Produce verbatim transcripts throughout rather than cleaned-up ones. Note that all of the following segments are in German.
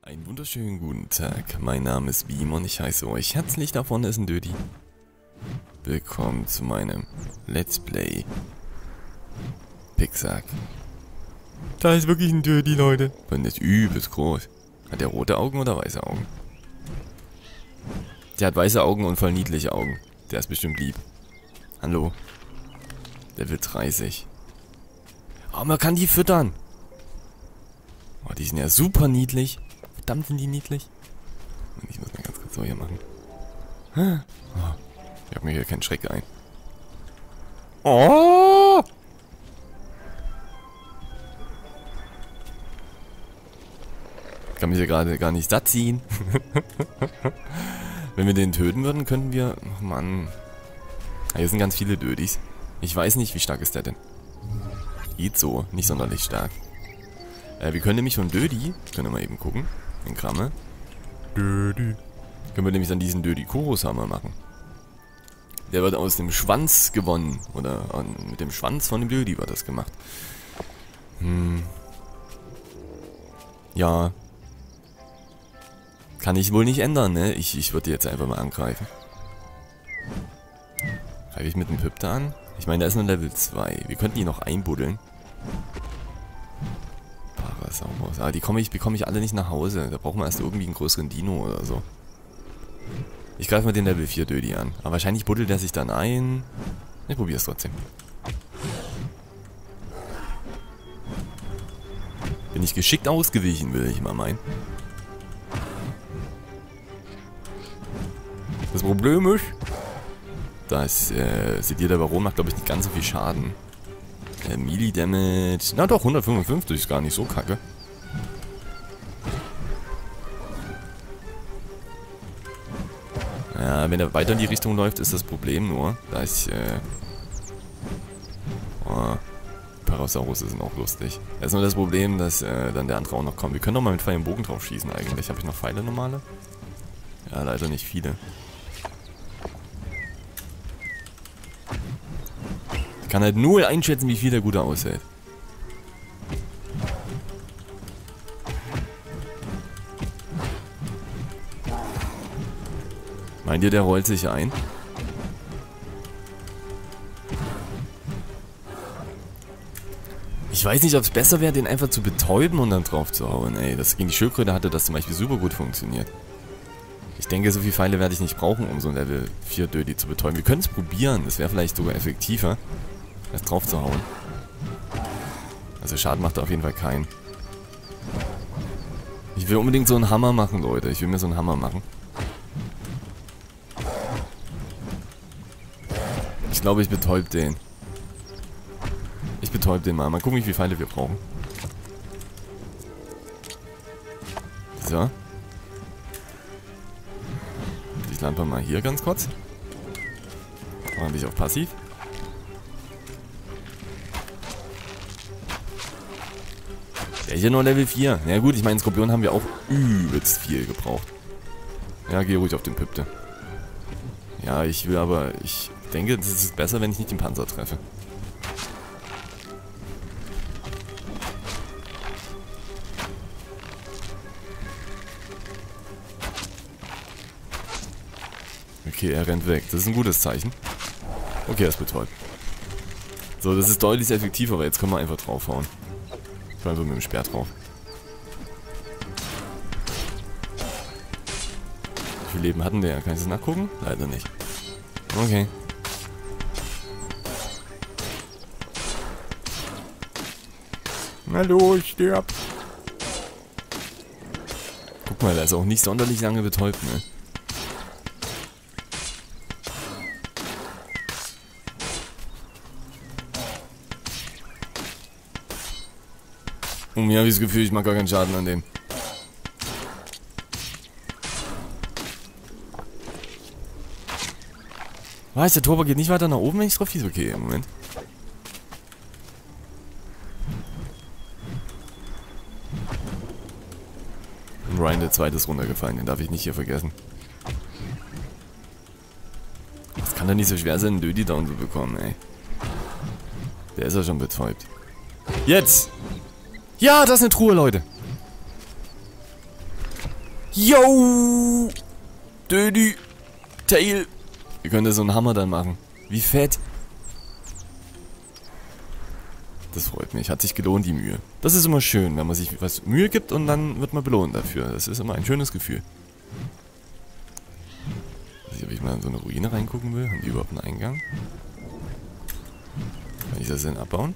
Einen wunderschönen guten Tag, mein Name ist Beam und ich heiße euch herzlich, da vorne ist ein Dödi. Willkommen zu meinem Let's Play Picksack. Da ist wirklich ein Dödi, Leute. Und der ist übelst groß. Hat der rote Augen oder weiße Augen? Der hat weiße Augen und voll niedliche Augen. Der ist bestimmt lieb. Hallo. Level dreißig. Oh, man kann die füttern. Oh, die sind ja super niedlich. Verdammt sind die niedlich. Und ich muss mal ganz kurz so hier machen. Oh, ich hab mir hier keinen Schreck ein. Oh! Ich kann mich hier gerade gar nicht satt ziehen. Wenn wir den töten würden, könnten wir... Oh Mann. Hier sind ganz viele Dödis. Ich weiß nicht, wie stark ist der denn? Geht so, nicht sonderlich stark. Äh, wir können nämlich von Dödi, können wir mal eben gucken, in Kramme. Dödi. Können wir nämlich dann diesen Dödi-Chorus-Hammer machen. Der wird aus dem Schwanz gewonnen. Oder an, mit dem Schwanz von dem Dödi wird das gemacht. Hm. Ja. Kann ich wohl nicht ändern, ne? Ich, ich würde jetzt einfach mal angreifen. Greife ich mit dem Pip da an? Ich meine, da ist nur Level zwei. Wir könnten ihn noch einbuddeln. Parasaurus. Aber die komme ich, bekomme ich alle nicht nach Hause. Da brauchen wir erst irgendwie einen größeren Dino oder so. Ich greife mal den Level vier Dödi an. Aber wahrscheinlich buddelt er sich dann ein. Ich probiere es trotzdem. Bin ich geschickt ausgewichen, will ich mal meinen. Das Problem ist, dass, äh, seht ihr, der Baron macht, glaube ich, nicht ganz so viel Schaden. Äh, Melee Damage. Na doch, hundertfünfundfünfzig ist gar nicht so kacke. Ja, wenn er weiter in die Richtung läuft, ist das Problem nur, da ich, äh... Oh, Parasaurus sind auch lustig. Da ist nur das Problem, dass, äh, dann der andere auch noch kommt. Wir können doch mal mit Pfeil und Bogen drauf schießen eigentlich. Habe ich noch Pfeile normale? Ja, leider nicht viele. Ich kann halt nur einschätzen, wie viel der Gute aushält. Meint ihr, der rollt sich ein? Ich weiß nicht, ob es besser wäre, den einfach zu betäuben und dann drauf zu hauen. Ey, das gegen die Schildkröte hatte das zum Beispiel super gut funktioniert. Ich denke, so viele Pfeile werde ich nicht brauchen, um so ein Level vier Dödi zu betäuben. Wir können es probieren, das wäre vielleicht sogar effektiver, als drauf zu hauen. Also Schaden macht er auf jeden Fall keinen. Ich will unbedingt so einen Hammer machen, Leute. Ich will mir so einen Hammer machen. Ich glaube, ich betäub den. Ich betäub den mal. Mal gucken, wie viele Pfeile wir brauchen. So. Ich lande mal hier ganz kurz. Machen wir auf passiv. Der ist ja nur Level vier. Ja gut, ich meine, Skorpion haben wir auch übelst viel gebraucht. Ja, geh ruhig auf den Püpte. Ja, ich will aber... Ich denke, das ist besser, wenn ich nicht den Panzer treffe. Okay, er rennt weg. Das ist ein gutes Zeichen. Okay, er ist betäubt. So, das ist deutlich effektiver, aber jetzt können wir einfach draufhauen. Ich war einfach mit dem Speer drauf. Wie viel Leben hatten der? Kann ich das nachgucken? Leider nicht. Okay. Hallo, ich sterb. Guck mal, der ist auch nicht sonderlich lange betäubt, ne? Und mir habe ich das Gefühl, ich mache gar keinen Schaden an dem. Was? Der Turbo geht nicht weiter nach oben, wenn ich drauf schieße? Okay, im Moment. Und Ryan der zweite ist runtergefallen, den darf ich nicht hier vergessen. Das kann doch nicht so schwer sein, einen Dödi down zu bekommen, ey. Der ist ja schon betäubt. Jetzt! Ja, das ist eine Truhe, Leute. Yo! Dödi! Tail! Wir können da so einen Hammer dann machen. Wie fett! Das freut mich. Hat sich gelohnt, die Mühe. Das ist immer schön, wenn man sich was Mühe gibt und dann wird man belohnt dafür. Das ist immer ein schönes Gefühl. Also, ob ich mal in so eine Ruine reingucken will. Haben die überhaupt einen Eingang? Kann ich das denn abbauen?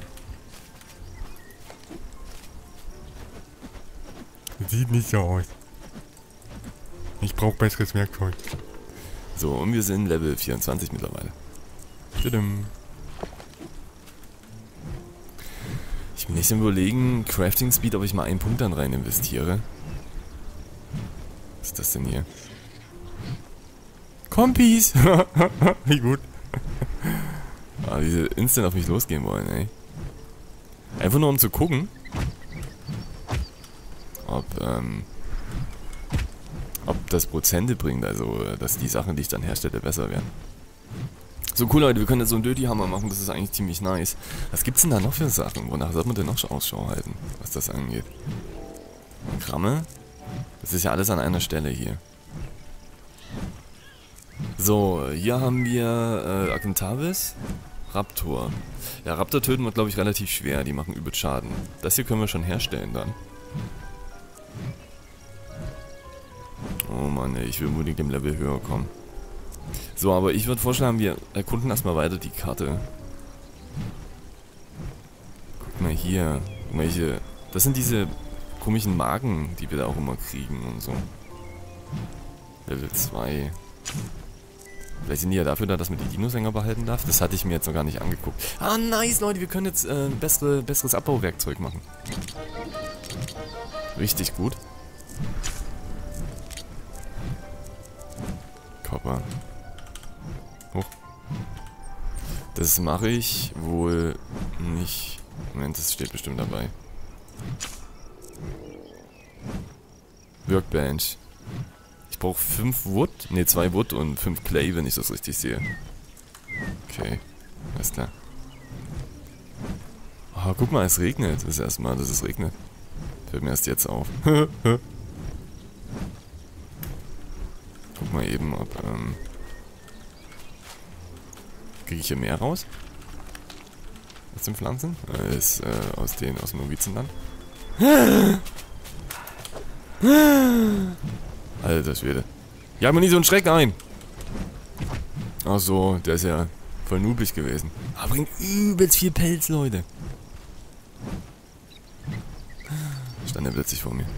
Sieht nicht so aus. Ich brauche besseres Werkzeug. So, und wir sind Level vierundzwanzig mittlerweile. Tudum. Ich bin nicht im Überlegen, Crafting Speed, ob ich mal einen Punkt dann rein investiere. Was ist das denn hier? Kompis! Wie gut. Ah, wie sie instant auf mich losgehen wollen, ey. Einfach nur um zu gucken, ob, ähm, ob das Prozente bringt, also, dass die Sachen, die ich dann herstelle, besser werden. So, cool, Leute, wir können jetzt so einen Dirty-Hammer machen, das ist eigentlich ziemlich nice. Was gibt's denn da noch für Sachen? Wonach sollte man denn noch Ausschau halten, was das angeht? Gramme? Das ist ja alles an einer Stelle hier. So, hier haben wir äh, Akentavis, Raptor. Ja, Raptor töten wir, glaube ich, relativ schwer, die machen übel Schaden. Das hier können wir schon herstellen dann. Oh Mann, ey, ich will unbedingt im Level höher kommen. So, aber ich würde vorschlagen, wir erkunden erstmal weiter die Karte. Guck mal hier. Welche. Das sind diese komischen Magen, die wir da auch immer kriegen und so. Level zwei. Vielleicht sind die ja dafür da, dass man die Dinos länger behalten darf. Das hatte ich mir jetzt noch gar nicht angeguckt. Ah, nice, Leute, wir können jetzt äh, bessere, besseres Abbauwerkzeug machen. Richtig gut. Copper. Hoch. Das mache ich wohl nicht. Moment, das steht bestimmt dabei. Workbench. Ich brauche fünf Wood, ne zwei Wood und fünf Clay, wenn ich das richtig sehe. Okay, alles klar. Oh, guck mal, es regnet. Das ist erstmal, dass es regnet. Fällt mir erst jetzt auf. Guck mal eben, ob, ähm... kriege ich hier mehr raus? Aus den Pflanzen? Äh, ist, äh, aus den, aus dem Novizenland. Alter Schwede. Ja, mir nie so einen Schreck ein! Ach so, der ist ja voll nubig gewesen. Aber bringt übelst viel Pelz, Leute. Stand er plötzlich vor mir.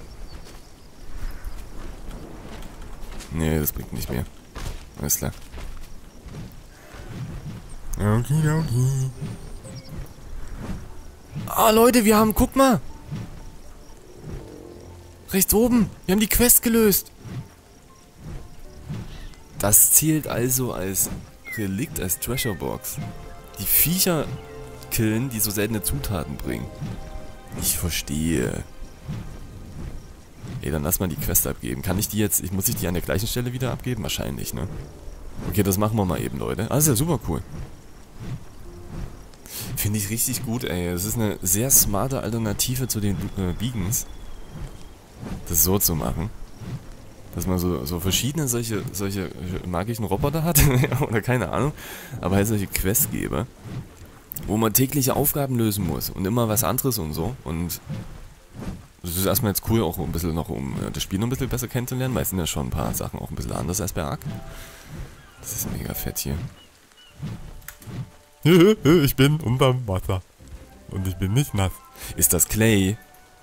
Nee, das bringt nicht mehr. Alles klar. Okay, okay. Ah, Leute, wir haben, guck mal. Rechts oben. Wir haben die Quest gelöst. Das zählt also als Relikt, als Treasure Box. Die Viecher killen, die so seltene Zutaten bringen. Ich verstehe. Ey, dann lass mal die Quest abgeben. Kann ich die jetzt, ich muss ich die an der gleichen Stelle wieder abgeben? Wahrscheinlich, ne? Okay, das machen wir mal eben, Leute. Ah, ist ja super cool. Finde ich richtig gut, ey. Es ist eine sehr smarte Alternative zu den äh, Beacons. Das so zu machen. Dass man so, so verschiedene solche, solche magischen Roboter hat. Oder keine Ahnung. Aber halt solche Questgeber. Wo man tägliche Aufgaben lösen muss. Und immer was anderes und so. Und das ist erstmal jetzt cool, auch ein bisschen noch, um das Spiel noch ein bisschen besser kennenzulernen. Weil es sind ja schon ein paar Sachen auch ein bisschen anders als bei Ark. Das ist mega fett hier. Ich bin unterm Wasser. Und ich bin nicht nass. Ist das Clay?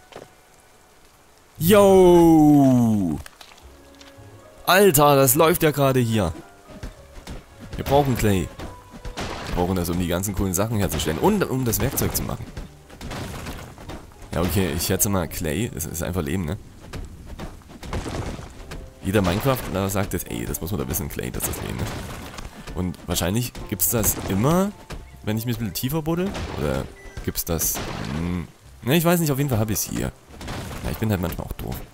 Yo! Alter, das läuft ja gerade hier. Wir brauchen Clay. Wir brauchen das, um die ganzen coolen Sachen herzustellen. Und um das Werkzeug zu machen. Ja, okay, ich schätze mal, Clay, das ist einfach Leben, ne? Jeder Minecraftler sagt jetzt, ey, das muss man da wissen, Clay, das ist Leben, ne? Und wahrscheinlich gibt's das immer, wenn ich mich ein bisschen tiefer buddel? Oder gibt's das... Hm, ne, ich weiß nicht, auf jeden Fall habe ich es hier. Ja, ich bin halt manchmal auch doof.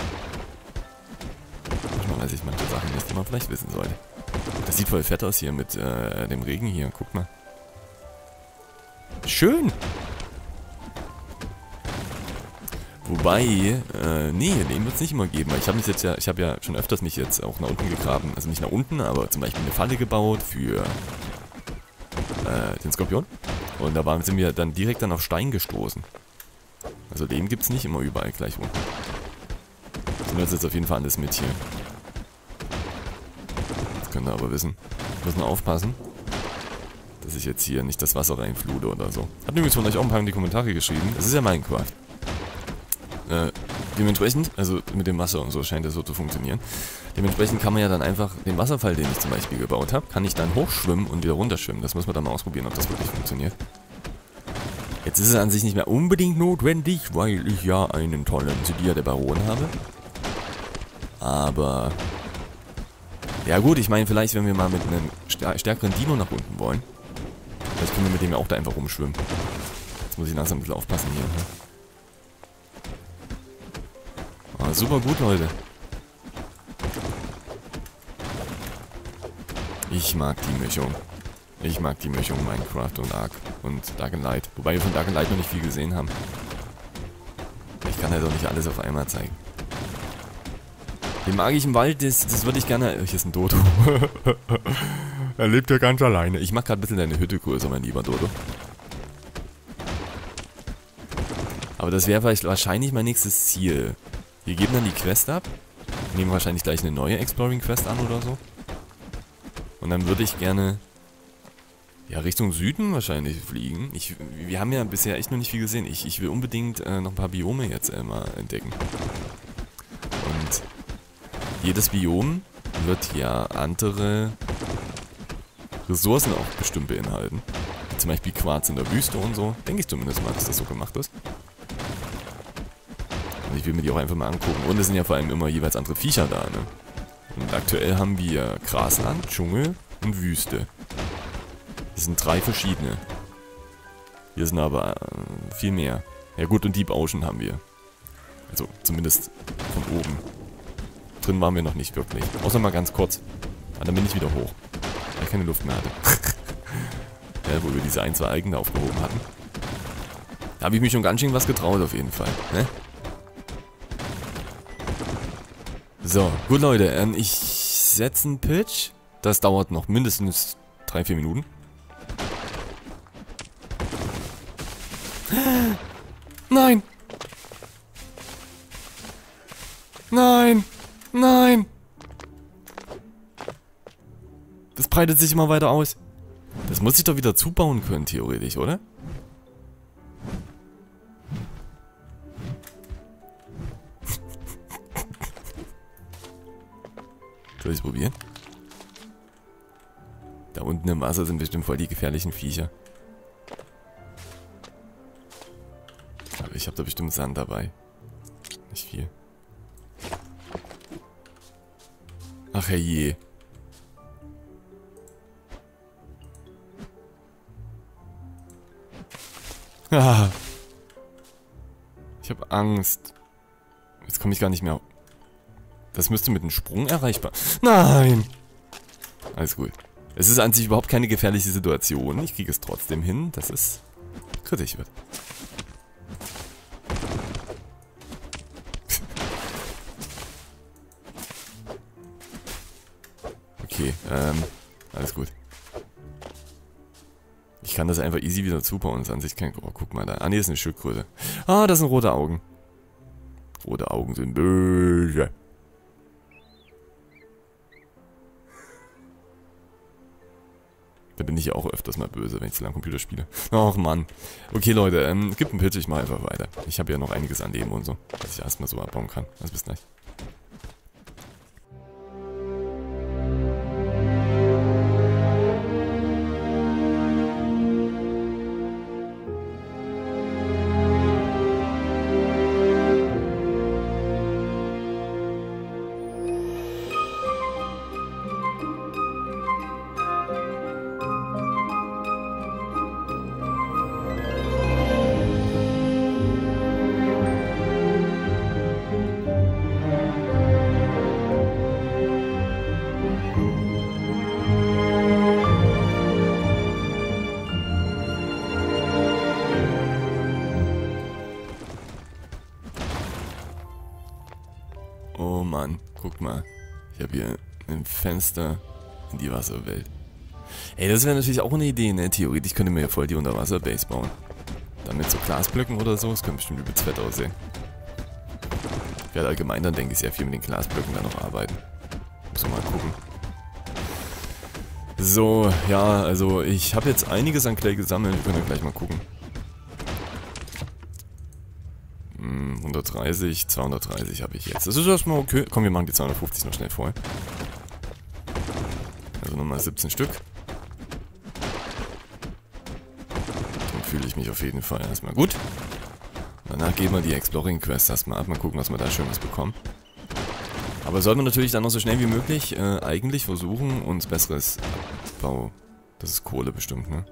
Manchmal weiß ich manche Sachen nicht, die man vielleicht wissen sollte. Das sieht voll fett aus hier mit äh, dem Regen hier, guck mal. Schön! Wobei, äh, nee, den wird es nicht immer geben. Weil ich habe mich jetzt ja, ich habe ja schon öfters mich jetzt auch nach unten gegraben. Also nicht nach unten, aber zum Beispiel eine Falle gebaut für äh, den Skorpion. Und da waren, sind wir dann direkt dann auf Stein gestoßen. Also den gibt es nicht immer überall gleich unten. So nützt jetzt auf jeden Fall alles mit hier. Das könnt ihr aber wissen. Müssen wir aufpassen, dass ich jetzt hier nicht das Wasser reinflute oder so. Hat übrigens von euch auch ein paar in die Kommentare geschrieben. Es ist ja Minecraft. Äh, dementsprechend, also mit dem Wasser und so scheint das so zu funktionieren. Dementsprechend kann man ja dann einfach den Wasserfall, den ich zum Beispiel gebaut habe, kann ich dann hochschwimmen und wieder runterschwimmen. Das muss man dann mal ausprobieren, ob das wirklich funktioniert. Jetzt ist es an sich nicht mehr unbedingt notwendig, weil ich ja einen tollen Sidia der Baron habe. Aber ja gut, ich meine vielleicht, wenn wir mal mit einem stärkeren Dino nach unten wollen, vielleicht können wir mit dem ja auch da einfach rumschwimmen. Jetzt muss ich langsam ein bisschen aufpassen hier. Ne? Ah, super gut, Leute. Ich mag die Mischung. Ich mag die Mischung Minecraft und Ark und Dark and Light. Wobei wir von Dark and Light noch nicht viel gesehen haben. Ich kann halt auch nicht alles auf einmal zeigen. Den magischen Wald, das, das würde ich gerne... Hier ist ein Dodo. Er lebt ja ganz alleine. Ich mach gerade ein bisschen deine Hütte größer, mein lieber Dodo. Aber das wäre vielleicht wahrscheinlich mein nächstes Ziel. Wir geben dann die Quest ab. Nehmen wahrscheinlich gleich eine neue Exploring Quest an oder so. Und dann würde ich gerne... Ja, Richtung Süden wahrscheinlich fliegen. Ich, wir haben ja bisher echt noch nicht viel gesehen. Ich, ich will unbedingt äh, noch ein paar Biome jetzt äh, mal entdecken. Und jedes Biom wird ja andere Ressourcen auch bestimmt beinhalten. Wie zum Beispiel Quarz in der Wüste und so. Denke ich zumindest mal, dass das so gemacht ist. Und ich will mir die auch einfach mal angucken. Und es sind ja vor allem immer jeweils andere Viecher da, ne? Und aktuell haben wir Grasland, Dschungel und Wüste. Das sind drei verschiedene. Hier sind aber äh, viel mehr. Ja gut, und Deep Ocean haben wir. Also zumindest von oben. Drin waren wir noch nicht wirklich. Außer mal ganz kurz. Aber dann bin ich wieder hoch. Weil ich keine Luft mehr hatte. Ja, wo wir diese ein, zwei Algen da aufgehoben hatten. Da habe ich mich schon ganz schön was getraut auf jeden Fall. Ne? So, gut Leute. Ähm, ich setze einen Pitch. Das dauert noch mindestens drei, vier Minuten. Nein! Nein! Nein! Das breitet sich immer weiter aus. Das muss ich doch wieder zubauen können, theoretisch, oder? Soll ich es probieren? Da unten im Wasser sind bestimmt voll die gefährlichen Viecher. Aber ich habe da bestimmt Sand dabei. Nicht viel. Ach herrje. Ah. Ich habe Angst. Jetzt komme ich gar nicht mehr. Das müsste mit einem Sprung erreichbar. Nein! Alles gut. Es ist an sich überhaupt keine gefährliche Situation. Ich kriege es trotzdem hin, dass es kritisch wird. Okay, ähm, alles gut. Ich kann das einfach easy wieder zubauen. Das ist an sich kein... Oh, guck mal da. Ah, nee, das ist eine Schildkröte. Ah, das sind rote Augen. Rote Augen sind böse. Da bin ich ja auch öfters mal böse, wenn ich zu lange Computer spiele. Ach Mann. Okay, Leute, ähm, es gibt einen Pitch, ich mache einfach weiter. Ich habe ja noch einiges an Leben und so, was ich erstmal so abbauen kann. Also bis gleich. Mann, guck mal. Ich habe hier ein Fenster in die Wasserwelt. Ey, das wäre natürlich auch eine Idee, ne? Theoretisch könnte man ja voll die Unterwasser-Base bauen. Dann mit so Glasblöcken oder so, das könnte bestimmt übelst fett aussehen. Ich werde allgemein dann, denke ich, sehr viel mit den Glasblöcken dann noch arbeiten. Muss man mal gucken. So, ja, also ich habe jetzt einiges an Clay gesammelt. Wir können ja gleich mal gucken. Hm, hundertdreißig, zweihundertdreißig habe ich jetzt. Das ist erstmal okay. Komm, wir machen die zweihundertfünfzig noch schnell voll. Also nochmal siebzehn Stück. Dann fühle ich mich auf jeden Fall erstmal gut. Danach geben wir die Exploring Quest erstmal ab. Mal gucken, was wir da Schönes bekommen. Aber sollten wir natürlich dann noch so schnell wie möglich äh, eigentlich versuchen, uns besseres Abbau. Das ist Kohle bestimmt, ne?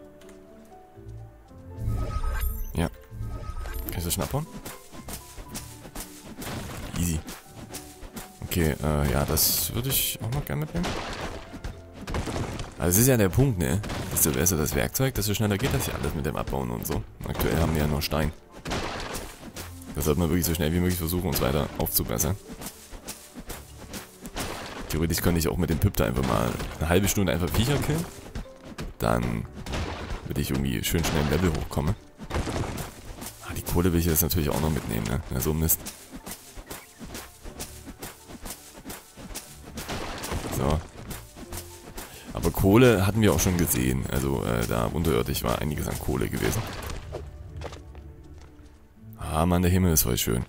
Ja. Kann ich das schon abbauen? Easy. Okay, äh, ja, das würde ich auch noch gerne mitnehmen. Also das ist ja der Punkt, ne? Desto besser das Werkzeug, desto schneller geht das ja alles mit dem Abbauen und so. Aktuell haben wir ja nur Stein. Da sollte man wirklich so schnell wie möglich versuchen, uns weiter aufzubessern. Theoretisch könnte ich auch mit dem Pip da einfach mal eine halbe Stunde einfach Viecher killen. Dann würde ich irgendwie schön schnell im Level hochkommen. Ah, die Kohle will ich jetzt natürlich auch noch mitnehmen, ne? Ja, so Mist. So. Aber Kohle hatten wir auch schon gesehen. Also äh, da unterirdisch war einiges an Kohle gewesen. Ah, Mann, der Himmel ist voll schön.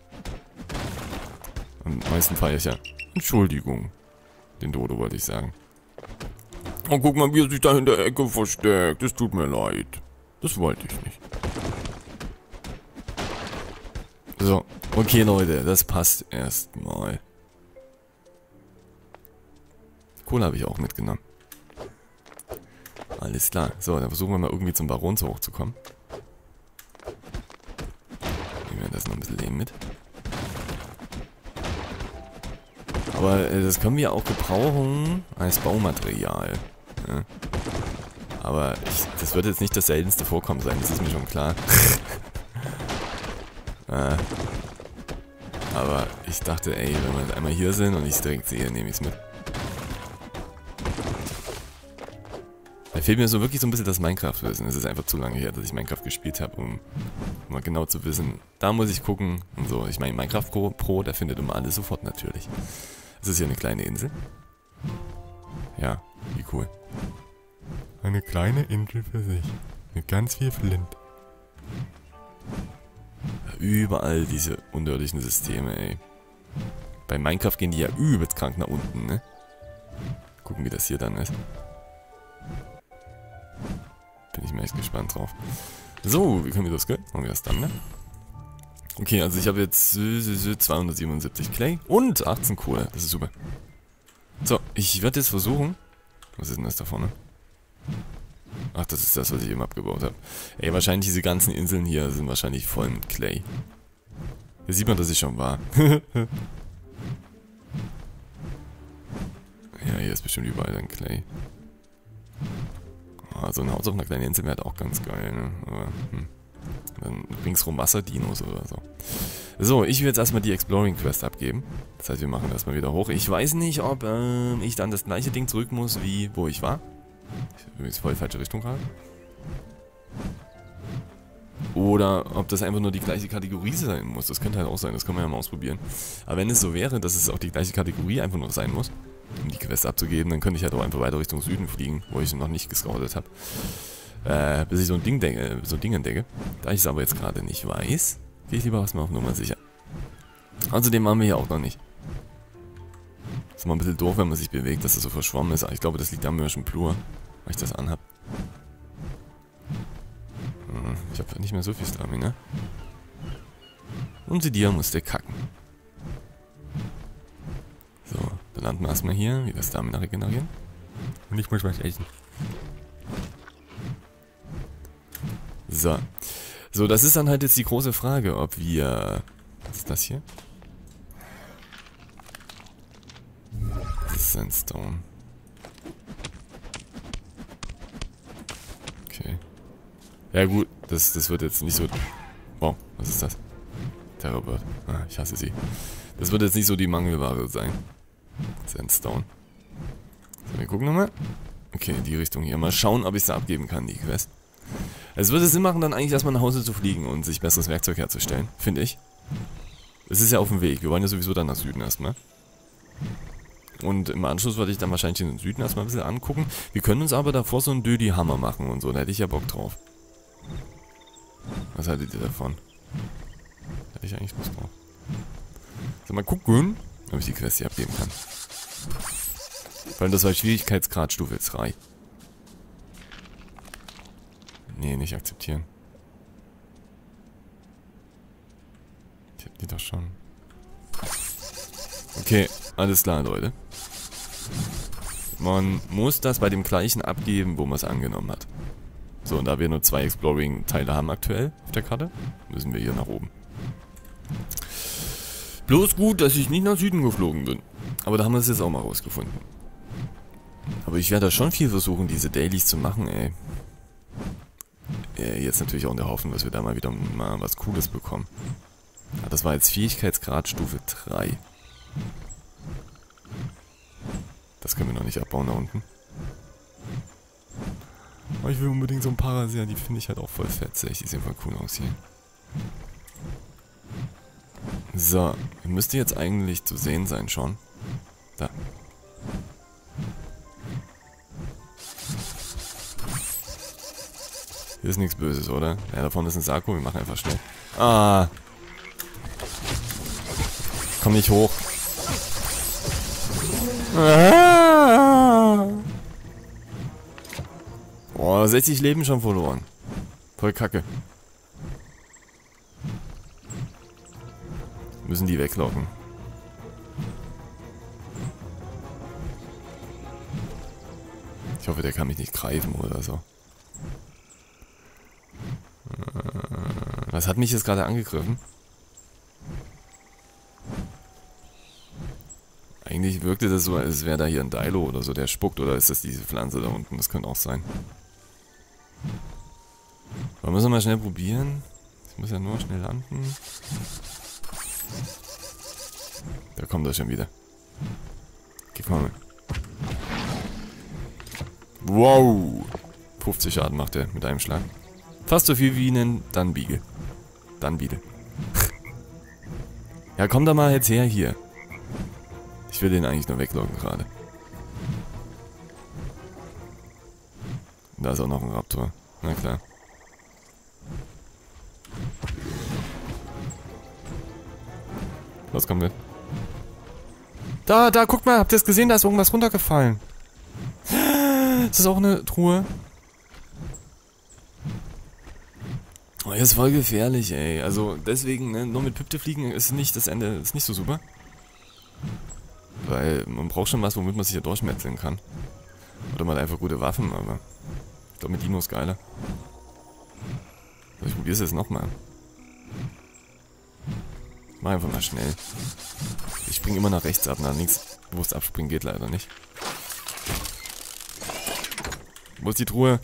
Am meisten feiere ich ja. Entschuldigung. Den Dodo wollte ich sagen. Oh, guck mal, wie er sich da in der Ecke versteckt. Das tut mir leid. Das wollte ich nicht. So, okay Leute, das passt erstmal. Kohle habe ich auch mitgenommen. Alles klar. So, dann versuchen wir mal irgendwie zum Baron so hochzukommen. Nehmen wir das noch ein bisschen Lehm mit. Aber äh, das können wir auch gebrauchen als Baumaterial. Ja. Aber ich, das wird jetzt nicht das seltenste Vorkommen sein, das ist mir schon klar. äh, aber ich dachte, ey, wenn wir jetzt einmal hier sind und ich es direkt sehe, nehme ich es mit. Da fehlt mir so wirklich so ein bisschen das Minecraft-Wissen. Es ist einfach zu lange her, dass ich Minecraft gespielt habe, um mal genau zu wissen, da muss ich gucken und so. Ich meine, Minecraft Pro, Pro, der findet immer alles sofort natürlich. Es ist hier eine kleine Insel. Ja, wie cool. Eine kleine Insel für sich. Mit ganz viel Flint. Überall diese unterirdischen Systeme, ey. Bei Minecraft gehen die ja übelst krank nach unten, ne? Gucken, wie das hier dann ist. Bin ich mir echt gespannt drauf. So, wie können wir das gehen? Machen wir das dann, ne? Okay, also ich habe jetzt zweihundertsiebenundsiebzig Clay und achtzehn Kohle. Das ist super. So, ich werde jetzt versuchen... Was ist denn das da vorne? Ach, das ist das, was ich eben abgebaut habe. Ey, wahrscheinlich diese ganzen Inseln hier sind wahrscheinlich voll mit Clay. Hier sieht man, dass ich schon war. Ja, hier ist bestimmt überall dann Clay. Oh, so ein Haus auf einer kleinen Insel wäre halt auch ganz geil, ne? Aber, hm. Dann ringsrum Wasserdinos oder so. So, ich will jetzt erstmal die Exploring Quest abgeben. Das heißt, wir machen erstmal wieder hoch. Ich weiß nicht, ob äh, ich dann das gleiche Ding zurück muss, wie wo ich war. Ich bin jetzt voll in die falsche Richtung gerade. Oder ob das einfach nur die gleiche Kategorie sein muss. Das könnte halt auch sein, das können wir ja mal ausprobieren. Aber wenn es so wäre, dass es auch die gleiche Kategorie einfach nur sein muss, um die Quest abzugeben, dann könnte ich halt auch einfach weiter Richtung Süden fliegen, wo ich noch nicht gescoutet habe. Äh, bis ich so ein Ding denke, so ein Ding entdecke. Da ich es aber jetzt gerade nicht weiß, gehe ich lieber erstmal auf Nummer sicher. Außerdem waren wir hier auch noch nicht. Ist mal ein bisschen doof, wenn man sich bewegt, dass das so verschwommen ist. Aber ich glaube, das liegt am Mürschen Plur, weil ich das anhab. Hm, ich habe nicht mehr so viel Stamina. Und Sidia musste kacken. So, dann landen wir erstmal hier, wieder Stamina regenerieren. Und ich muss was essen. So. So, das ist dann halt jetzt die große Frage, ob wir... Was ist das hier? Das ist Sandstone. Okay. Ja gut, das, das wird jetzt nicht so... Wow, was ist das? Terrorbird. Ah, ich hasse sie. Das wird jetzt nicht so die Mangelware sein. Sandstone. So, wir gucken nochmal. Okay, in die Richtung hier. Mal schauen, ob ich es abgeben kann, die Quest. Es würde Sinn machen, dann eigentlich erstmal nach Hause zu fliegen und sich besseres Werkzeug herzustellen. Finde ich. Es ist ja auf dem Weg. Wir wollen ja sowieso dann nach Süden erstmal. Und im Anschluss würde ich dann wahrscheinlich den Süden erstmal ein bisschen angucken. Wir können uns aber davor so einen Dödi-Hammer machen und so. Da hätte ich ja Bock drauf. Was haltet ihr davon? Da hätte ich eigentlich Lust drauf. So, mal gucken, ob ich die Quest hier abgeben kann. Weil das war Schwierigkeitsgrad Stufe drei. Nee, nicht akzeptieren. Ich hab die doch schon. Okay, alles klar, Leute. Man muss das bei dem gleichen abgeben, wo man es angenommen hat. So, und da wir nur zwei Exploring-Teile haben aktuell auf der Karte, müssen wir hier nach oben. Bloß gut, dass ich nicht nach Süden geflogen bin. Aber da haben wir es jetzt auch mal rausgefunden. Aber ich werde da schon viel versuchen, diese Dailies zu machen, ey. Äh, jetzt natürlich auch in der Hoffnung, dass wir da mal wieder mal was Cooles bekommen. Ja, das war jetzt Fähigkeitsgrad Stufe drei. Das können wir noch nicht abbauen da unten. Aber ich will unbedingt so ein Paraser, die finde ich halt auch voll fetzig. Die sehen voll cool aus hier. So, müsste jetzt eigentlich zu sehen sein schon. Da. Hier ist nichts Böses, oder? Ja, da vorne ist ein Sakko, wir machen einfach schnell. Ah! Komm nicht hoch. Ah! Boah, sechzig Leben schon verloren. Voll kacke. Müssen die weglocken. Ich hoffe, der kann mich nicht greifen oder so. Was hat mich jetzt gerade angegriffen? Eigentlich wirkte das so, als wäre da hier ein Dilo oder so, der spuckt. Oder ist das diese Pflanze da unten? Das könnte auch sein. Aber müssen wir mal schnell probieren. Ich muss ja nur schnell landen. Da kommt er schon wieder. Okay, komm mal. Wow! fünfzig Schaden macht er mit einem Schlag. Fast so viel wie einen Dunbeagle. Dunbeagle. Ja, komm da mal jetzt her hier. Ich will den eigentlich nur weglocken gerade. Da ist auch noch ein Raptor. Na klar. Was kommt denn? Da, da, guck mal, habt ihr es gesehen? Da ist irgendwas runtergefallen. Ist das auch eine Truhe? Oh, das ist voll gefährlich, ey. Also deswegen, ne, nur mit Pipte fliegen ist nicht das Ende, ist nicht so super. Weil man braucht schon was, womit man sich ja durchmetzeln kann. Oder mal einfach gute Waffen, aber ich glaube mit Dinos geiler. Ich probiere es jetzt nochmal. Mach einfach mal schnell. Ich springe immer nach rechts ab, nach links. Wo es abspringen geht leider nicht. Wo ist die Truhe?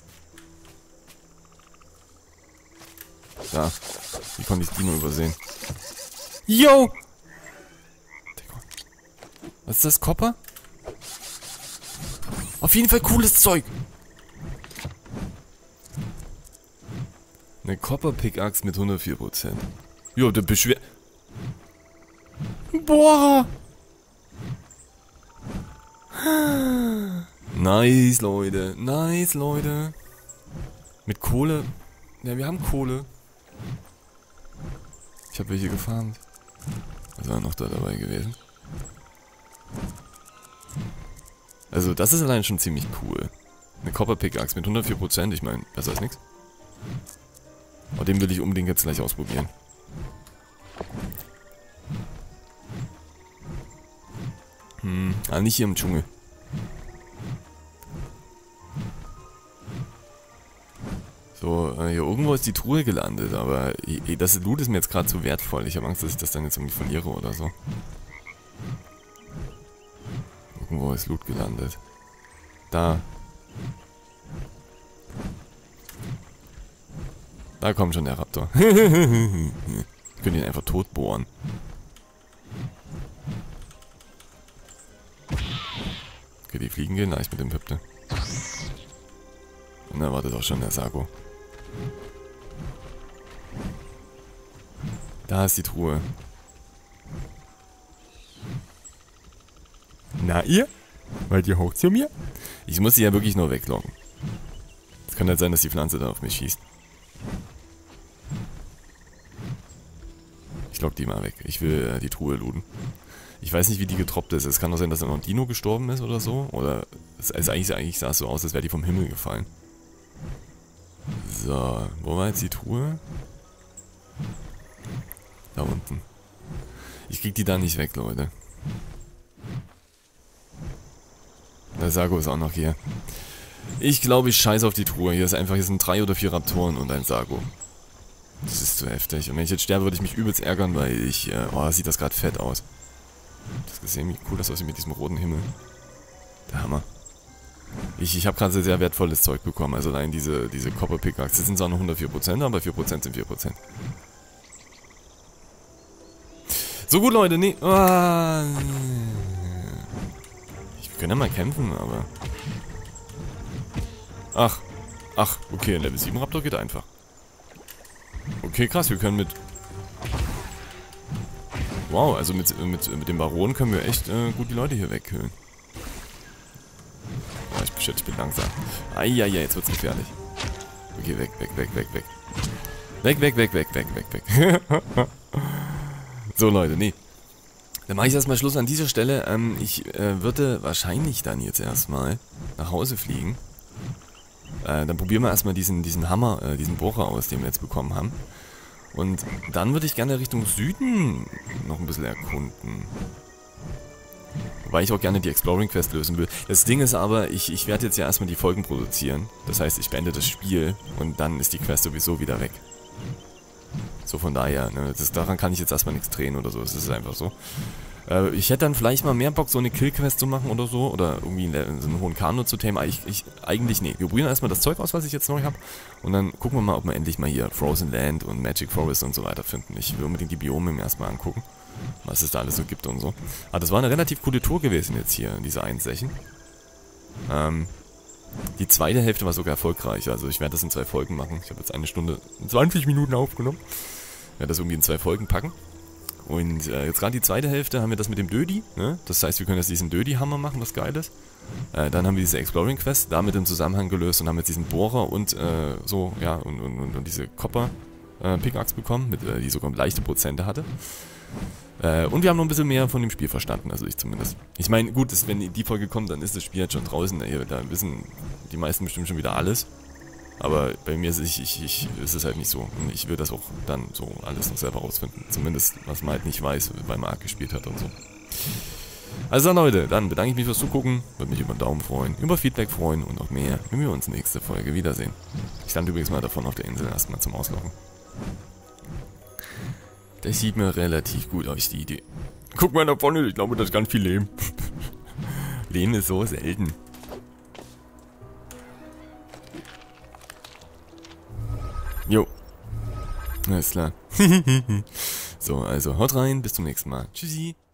Da. Wie konnte ich Dino übersehen? Yo! Was ist das? Copper? Auf jeden Fall cooles Zeug! Eine Copper-Pickaxe mit hundertvier Prozent. Jo, der beschwer... Boah! Nice, Leute. Nice, Leute. Mit Kohle. Ja, wir haben Kohle. Ich habe welche gefarmt. Was war noch da dabei gewesen? Also, das ist allein schon ziemlich cool. Eine Copper Pickaxe mit hundertvier Prozent. Ich meine, besser als nichts. Aber den will ich unbedingt jetzt gleich ausprobieren. Hm, aber nicht hier im Dschungel. So, äh, hier irgendwo ist die Truhe gelandet, aber ich, das Loot ist mir jetzt gerade zu wertvoll. Ich habe Angst, dass ich das dann jetzt irgendwie verliere oder so. Irgendwo ist Loot gelandet. Da. Da kommt schon der Raptor. Ich könnte ihn einfach tot bohren. Okay, die Fliegen gehen leicht mit dem Püpte. Und da wartet auch schon der Sago. Da ist die Truhe. Na ihr? Wollt ihr hoch zu mir? Ich muss sie ja wirklich nur weglocken. Es kann halt sein, dass die Pflanze da auf mich schießt. Ich lock die mal weg. Ich will äh, die Truhe looten. Ich weiß nicht, wie die getroppt ist. Es kann doch sein, dass da noch ein Dino gestorben ist oder so. Oder es, also eigentlich, eigentlich sah es so aus, als wäre die vom Himmel gefallen. So, wo war jetzt die Truhe? Da unten. Ich krieg die da nicht weg, Leute. Der Sago ist auch noch hier. Ich glaube, ich scheiße auf die Truhe. Hier ist einfach, hier sind drei oder vier Raptoren und ein Sago. Das ist zu heftig. Und wenn ich jetzt sterbe, würde ich mich übelst ärgern, weil ich... Äh, oh, sieht das gerade fett aus. Das gesehen, wie cool das aussieht mit diesem roten Himmel. Der Hammer. Ich, ich habe gerade sehr, sehr wertvolles Zeug bekommen. Also allein diese, diese Copper Pickaxe. Das sind zwar nur hundertvier Prozent, aber vier Prozent sind vier Prozent. So gut, Leute. Nee. Oh, wir können ja mal kämpfen, aber... Ach. Ach, okay, ein Level sieben Raptor geht einfach. Okay, krass, wir können mit... Wow, also mit, mit, mit dem Baron können wir echt äh, gut die Leute hier wegkillen. Oh, ich, shit, ich bin langsam. Eieiei, jetzt wird's gefährlich. Okay, weg, weg, weg, weg, weg. Weg, weg, weg, weg, weg, weg, weg. So, Leute, nee. Dann mache ich erstmal Schluss an dieser Stelle. Ähm, ich äh, würde wahrscheinlich dann jetzt erstmal nach Hause fliegen. Äh, dann probieren wir erstmal diesen, diesen Hammer, äh, diesen Bohrer aus, den wir jetzt bekommen haben. Und dann würde ich gerne Richtung Süden noch ein bisschen erkunden. Wobei ich auch gerne die Exploring Quest lösen will. Das Ding ist aber, ich, ich werde jetzt ja erstmal die Folgen produzieren. Das heißt, ich beende das Spiel und dann ist die Quest sowieso wieder weg. So von daher, ne, das, daran kann ich jetzt erstmal nichts drehen oder so, das ist einfach so. Äh, ich hätte dann vielleicht mal mehr Bock, so eine Kill-Quest zu machen oder so, oder irgendwie so einen hohen Kano zu tamen. Ich, ich, eigentlich, nee, wir probieren erstmal das Zeug aus, was ich jetzt neu habe, und dann gucken wir mal, ob wir endlich mal hier Frozen Land und Magic Forest und so weiter finden. Ich will unbedingt die Biome mir erstmal angucken, was es da alles so gibt und so. Aber das war eine relativ coole Tour gewesen jetzt hier, diese einen Session. Ähm... Die zweite Hälfte war sogar erfolgreich, also ich werde das in zwei Folgen machen. Ich habe jetzt eine Stunde und zwanzig Minuten aufgenommen. Ich werde das irgendwie in zwei Folgen packen. Und äh, jetzt gerade die zweite Hälfte haben wir das mit dem Dödi, ne? Das heißt, wir können jetzt diesen Dödi-Hammer machen, was geil ist. Äh, dann haben wir diese Exploring Quest damit im Zusammenhang gelöst und haben jetzt diesen Bohrer und äh, so, ja, und, und, und, und diese Copper äh, Pickaxe bekommen, mit, äh, die sogar leichte Prozente hatte. Äh, und wir haben noch ein bisschen mehr von dem Spiel verstanden, also ich zumindest. Ich meine, gut, das, wenn die Folge kommt, dann ist das Spiel jetzt schon draußen, ey, da wissen die meisten bestimmt schon wieder alles. Aber bei mir ist, ich, ich, ich, ist es halt nicht so. Und ich will das auch dann so alles noch selber rausfinden. Zumindest, was man halt nicht weiß, weil man Ark gespielt hat und so. Also dann, Leute, dann bedanke ich mich fürs Zugucken, würde mich über einen Daumen freuen, über Feedback freuen und noch mehr, wenn wir uns nächste Folge wiedersehen. Ich stand übrigens mal davon auf der Insel erstmal zum Ausloggen. Das sieht mir relativ gut aus, die Idee. Guck mal da vorne, ich glaube, das ist ganz viel Lehm. Lehm ist so selten. Jo. Alles klar. So, also haut rein, bis zum nächsten Mal. Tschüssi.